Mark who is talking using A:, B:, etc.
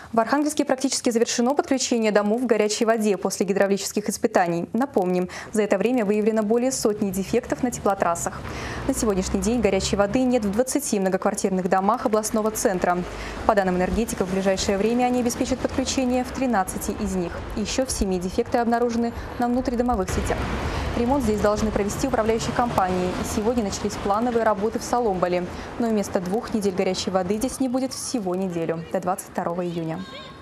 A: В Архангельске практически завершено подключение домов к горячей воде после гидравлических испытаний. Напомним, за это время выявлено более сотни дефектов на теплотрассах. На сегодняшний день горячей воды нет в 20 многоквартирных домах областного центра. По данным энергетиков, в ближайшее время они обеспечат подключение в 13 из них. Еще в 7 дефекты обнаружены на внутридомовых сетях. Ремонт здесь должны провести управляющие компании. И сегодня начались плановые работы в Соломболе. Но вместо 2 недель горячей воды здесь не будет всего неделю, до 22 июня.